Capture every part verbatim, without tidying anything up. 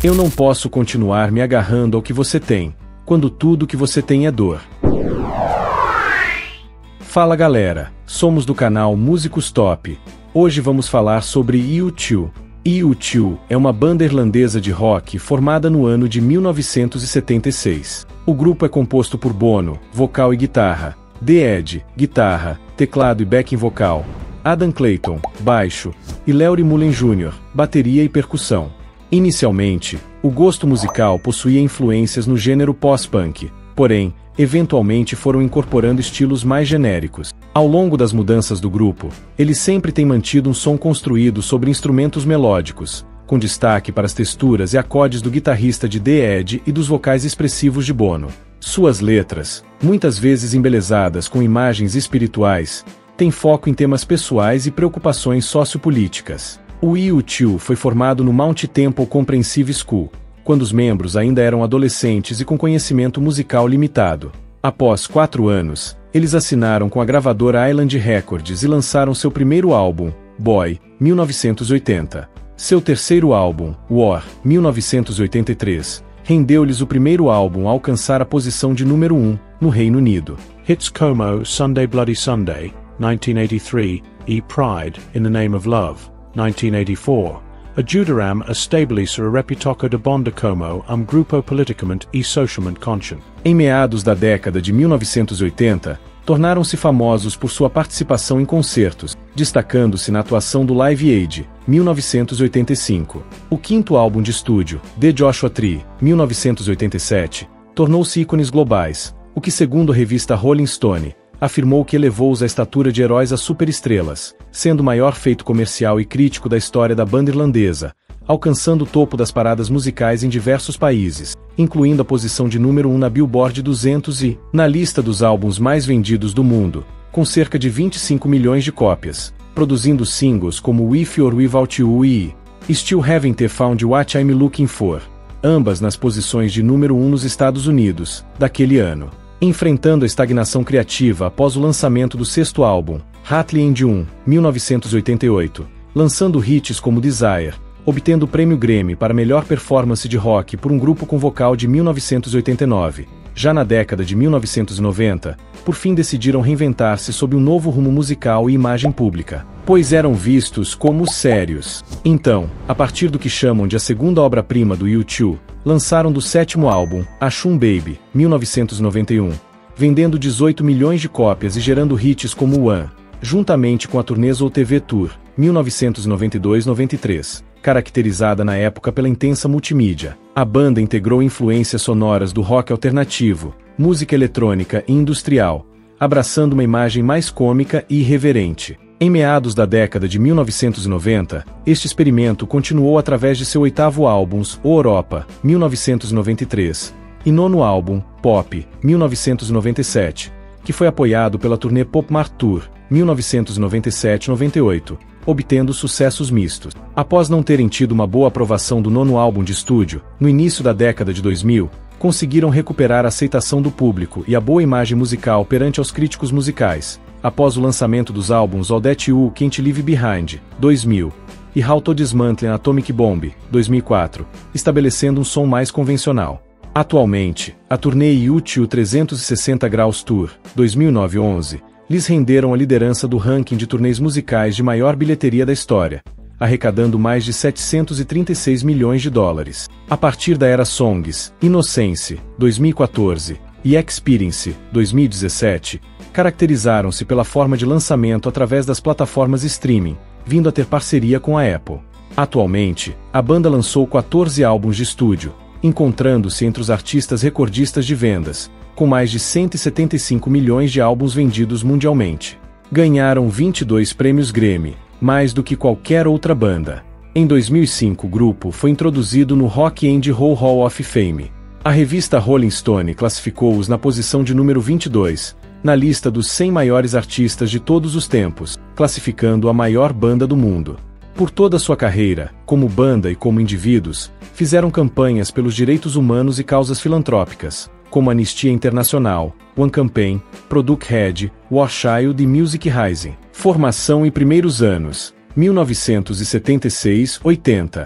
Eu não posso continuar me agarrando ao que você tem, quando tudo que você tem é dor. Fala galera, somos do canal Músicos Top. Hoje vamos falar sobre U dois. U dois é uma banda irlandesa de rock formada no ano de mil novecentos e setenta e seis. O grupo é composto por Bono, vocal e guitarra, The Edge, guitarra, teclado e backing vocal, Adam Clayton, baixo, e Larry Mullen Júnior, bateria e percussão. Inicialmente, o gosto musical possuía influências no gênero pós-punk, porém, eventualmente foram incorporando estilos mais genéricos. Ao longo das mudanças do grupo, eles sempre têm mantido um som construído sobre instrumentos melódicos, com destaque para as texturas e acordes do guitarrista de The Edge e dos vocais expressivos de Bono. Suas letras, muitas vezes embelezadas com imagens espirituais, têm foco em temas pessoais e preocupações sociopolíticas. O U dois foi formado no Mount Temple Comprehensive School, quando os membros ainda eram adolescentes e com conhecimento musical limitado. Após quatro anos, eles assinaram com a gravadora Island Records e lançaram seu primeiro álbum, Boy, mil novecentos e oitenta. Seu terceiro álbum, War, mil novecentos e oitenta e três, rendeu-lhes o primeiro álbum a alcançar a posição de número um, no Reino Unido. Hits como Sunday Bloody Sunday, nineteen eighty-three, e Pride, In the Name of Love, nineteen eighty-four. Ajudaram a estabelecer a reputação de banda como um grupo politicamente e socialmente consciente. Em meados da década de mil novecentos e oitenta, tornaram-se famosos por sua participação em concertos, destacando-se na atuação do Live Aid, mil novecentos e oitenta e cinco. O quinto álbum de estúdio, The Joshua Tree, mil novecentos e oitenta e sete, tornou-se ícones globais, o que, segundo a revista Rolling Stone, afirmou que elevou-os à estatura de heróis a superestrelas, sendo o maior feito comercial e crítico da história da banda irlandesa, alcançando o topo das paradas musicais em diversos países, incluindo a posição de número um na Billboard duzentos e, na lista dos álbuns mais vendidos do mundo, com cerca de vinte e cinco milhões de cópias, produzindo singles como With or Without You e Still Haven't Found What I'm Looking For, ambas nas posições de número um nos Estados Unidos, daquele ano. Enfrentando a estagnação criativa após o lançamento do sexto álbum, Hatley and um, mil novecentos e oitenta e oito, lançando hits como Desire, obtendo o prêmio Grammy para melhor performance de rock por um grupo com vocal de mil novecentos e oitenta e nove. Já na década de mil novecentos e noventa, por fim decidiram reinventar-se sob um novo rumo musical e imagem pública, pois eram vistos como sérios. Então, a partir do que chamam de a segunda obra-prima do U dois, lançaram do sétimo álbum, Ashun Baby, mil novecentos e noventa e um, vendendo dezoito milhões de cópias e gerando hits como One, juntamente com a turnê Soul T V Tour, mil novecentos e noventa e dois a noventa e três, caracterizada na época pela intensa multimídia. A banda integrou influências sonoras do rock alternativo, música eletrônica e industrial, abraçando uma imagem mais cômica e irreverente. Em meados da década de mil novecentos e noventa, este experimento continuou através de seu oitavo álbum, O Europa, mil novecentos e noventa e três, e nono álbum, Pop, mil novecentos e noventa e sete, que foi apoiado pela turnê Pop Mart Tour, mil novecentos e noventa e sete a noventa e oito, obtendo sucessos mistos. Após não terem tido uma boa aprovação do nono álbum de estúdio, no início da década de dois mil, conseguiram recuperar a aceitação do público e a boa imagem musical perante aos críticos musicais, após o lançamento dos álbuns All That You Can't Leave Behind, dois mil, e How to Dismantle an Atomic Bomb, dois mil e quatro, estabelecendo um som mais convencional. Atualmente, a turnê U dois trezentos e sessenta Graus Tour, dois mil e nove a onze, lhes renderam a liderança do ranking de turnês musicais de maior bilheteria da história, arrecadando mais de setecentos e trinta e seis milhões de dólares. A partir da era Songs, Innocence, dois mil e quatorze, e Experience, dois mil e dezessete, caracterizaram-se pela forma de lançamento através das plataformas streaming, vindo a ter parceria com a Apple. Atualmente, a banda lançou quatorze álbuns de estúdio, encontrando-se entre os artistas recordistas de vendas, com mais de cento e setenta e cinco milhões de álbuns vendidos mundialmente. Ganharam vinte e dois prêmios Grammy, mais do que qualquer outra banda. Em dois mil e cinco, o grupo foi introduzido no Rock and Roll Hall of Fame. A revista Rolling Stone classificou-os na posição de número vinte e dois, na lista dos cem maiores artistas de todos os tempos, classificando a maior banda do mundo. Por toda sua carreira, como banda e como indivíduos, fizeram campanhas pelos direitos humanos e causas filantrópicas, como Anistia Internacional, One Campaign, Product Head, War Child e Music Rising. Formação e primeiros anos, mil novecentos e setenta e seis a oitenta.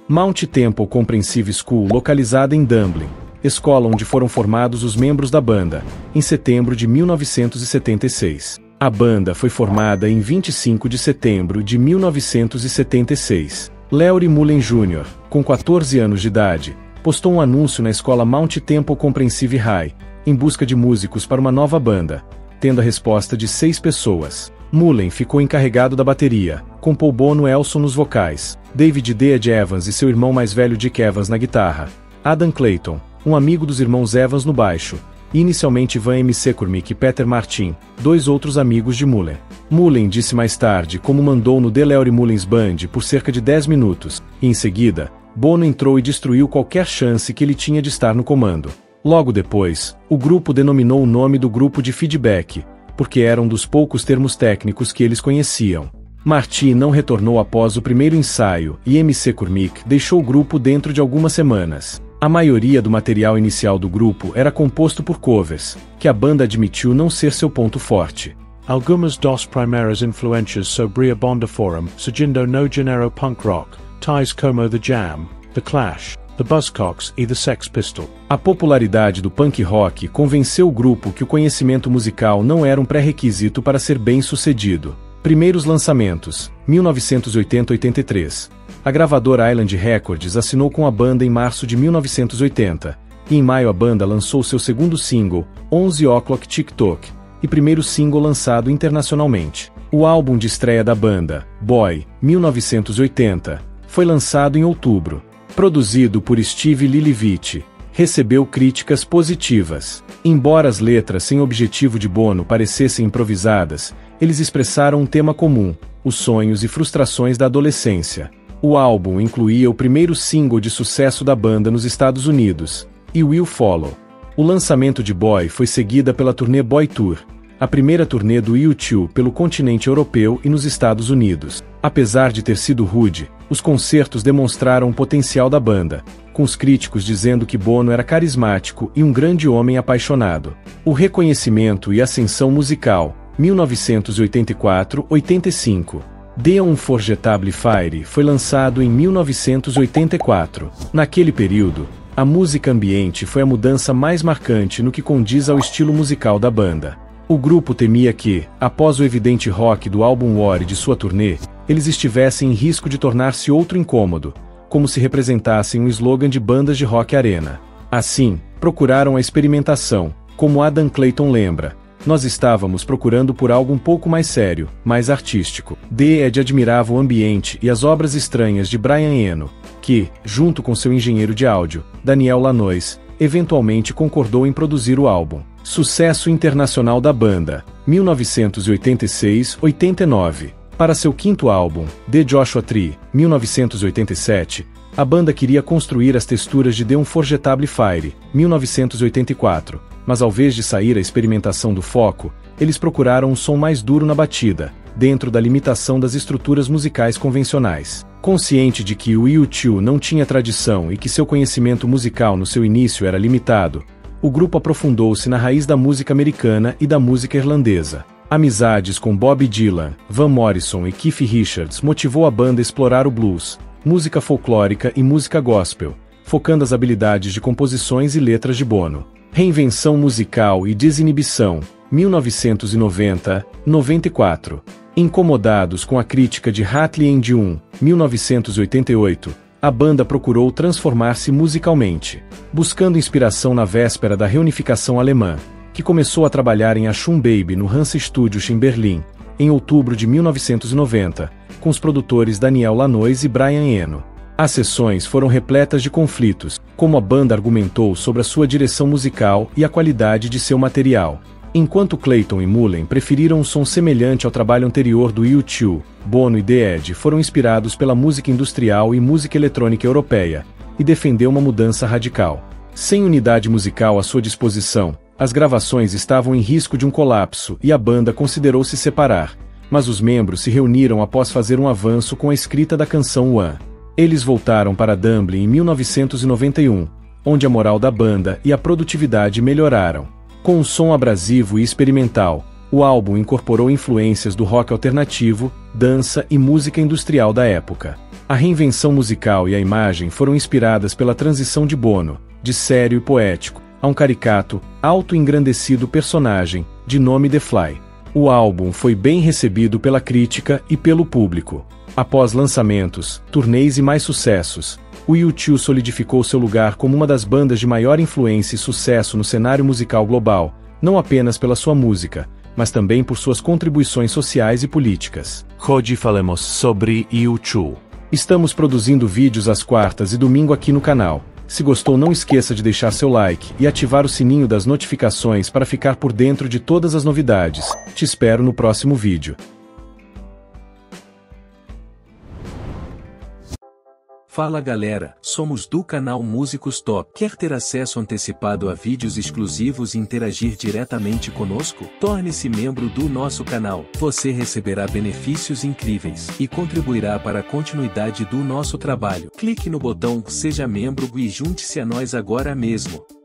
Mount Temple Comprehensive School, localizada em Dublin, escola onde foram formados os membros da banda, em setembro de mil novecentos e setenta e seis. A banda foi formada em vinte e cinco de setembro de mil novecentos e setenta e seis. Larry Mullen Júnior, com quatorze anos de idade, postou um anúncio na escola Mount Temple Comprehensive High, em busca de músicos para uma nova banda, tendo a resposta de seis pessoas. Mullen ficou encarregado da bateria, com Paul Bono Elson nos vocais, David Dead Evans e seu irmão mais velho Dick Evans na guitarra, Adam Clayton, um amigo dos irmãos Evans no baixo, e inicialmente Van McCormick e Peter Martin, dois outros amigos de Mullen. Mullen disse mais tarde como mandou no The Larry Mullen's Band por cerca de dez minutos, e em seguida, Bono entrou e destruiu qualquer chance que ele tinha de estar no comando. Logo depois, o grupo denominou o nome do grupo de feedback, porque era um dos poucos termos técnicos que eles conheciam. Martin não retornou após o primeiro ensaio e McCormick deixou o grupo dentro de algumas semanas. A maioria do material inicial do grupo era composto por covers, que a banda admitiu não ser seu ponto forte. Algumas das primeiras influências sobre a banda foram surgindo no género punk rock, tais como The Jam, The Clash, The Buzzcocks e The Sex Pistols. A popularidade do punk rock convenceu o grupo que o conhecimento musical não era um pré-requisito para ser bem-sucedido. Primeiros lançamentos, mil novecentos e oitenta a oitenta e três. A gravadora Island Records assinou com a banda em março de mil novecentos e oitenta, e em maio a banda lançou seu segundo single, onze O'Clock Tick-Tock, e primeiro single lançado internacionalmente. O álbum de estreia da banda, Boy, mil novecentos e oitenta, foi lançado em outubro. Produzido por Steve Lillivich, recebeu críticas positivas. Embora as letras sem objetivo de Bono parecessem improvisadas, eles expressaram um tema comum, os sonhos e frustrações da adolescência. O álbum incluía o primeiro single de sucesso da banda nos Estados Unidos, e Will Follow. O lançamento de Boy foi seguida pela turnê Boy Tour, a primeira turnê do U dois pelo continente europeu e nos Estados Unidos. Apesar de ter sido rude, os concertos demonstraram o potencial da banda, com os críticos dizendo que Bono era carismático e um grande homem apaixonado. O reconhecimento e ascensão musical, mil novecentos e oitenta e quatro a oitenta e cinco. The Unforgettable Fire foi lançado em mil novecentos e oitenta e quatro. Naquele período, a música ambiente foi a mudança mais marcante no que condiz ao estilo musical da banda. O grupo temia que, após o evidente rock do álbum War e de sua turnê, eles estivessem em risco de tornar-se outro incômodo, como se representassem um slogan de bandas de rock arena. Assim, procuraram a experimentação, como Adam Clayton lembra. Nós estávamos procurando por algo um pouco mais sério, mais artístico. The Edge admirava o ambiente e as obras estranhas de Brian Eno, que, junto com seu engenheiro de áudio, Daniel Lanois, eventualmente concordou em produzir o álbum. Sucesso internacional da banda, mil novecentos e oitenta e seis a oitenta e nove. Para seu quinto álbum, The Joshua Tree, mil novecentos e oitenta e sete, a banda queria construir as texturas de The Unforgettable Fire, mil novecentos e oitenta e quatro, mas ao invés de sair a experimentação do foco, eles procuraram um som mais duro na batida, dentro da limitação das estruturas musicais convencionais. Consciente de que o U dois não tinha tradição e que seu conhecimento musical no seu início era limitado, o grupo aprofundou-se na raiz da música americana e da música irlandesa. Amizades com Bob Dylan, Van Morrison e Keith Richards motivou a banda a explorar o blues, música folclórica e música gospel, focando as habilidades de composições e letras de Bono. Reinvenção musical e desinibição, mil novecentos e noventa a noventa e quatro. Incomodados com a crítica de Hatley and um, mil novecentos e oitenta e oito, a banda procurou transformar-se musicalmente, buscando inspiração na véspera da reunificação alemã, que começou a trabalhar em Achtung Baby no Hansa Studios em Berlim, em outubro de mil novecentos e noventa, com os produtores Daniel Lanois e Brian Eno. As sessões foram repletas de conflitos, como a banda argumentou sobre a sua direção musical e a qualidade de seu material. Enquanto Clayton e Mullen preferiram um som semelhante ao trabalho anterior do U dois, Bono e The Edge foram inspirados pela música industrial e música eletrônica europeia, e defendeu uma mudança radical. Sem unidade musical à sua disposição, as gravações estavam em risco de um colapso e a banda considerou se separar, mas os membros se reuniram após fazer um avanço com a escrita da canção One. Eles voltaram para Dublin em mil novecentos e noventa e um, onde a moral da banda e a produtividade melhoraram. Com um som abrasivo e experimental, o álbum incorporou influências do rock alternativo, dança e música industrial da época. A reinvenção musical e a imagem foram inspiradas pela transição de Bono, de sério e poético, a um caricato, auto-engrandecido personagem, de nome The Fly. O álbum foi bem recebido pela crítica e pelo público. Após lançamentos, turnês e mais sucessos, o U dois solidificou seu lugar como uma das bandas de maior influência e sucesso no cenário musical global, não apenas pela sua música, mas também por suas contribuições sociais e políticas. Hoje falamos sobre U dois. Estamos produzindo vídeos às quartas e domingo aqui no canal. Se gostou, não esqueça de deixar seu like e ativar o sininho das notificações para ficar por dentro de todas as novidades. Te espero no próximo vídeo. Fala galera, somos do canal Músicos Top. Quer ter acesso antecipado a vídeos exclusivos e interagir diretamente conosco? Torne-se membro do nosso canal. Você receberá benefícios incríveis e contribuirá para a continuidade do nosso trabalho. Clique no botão Seja Membro e junte-se a nós agora mesmo.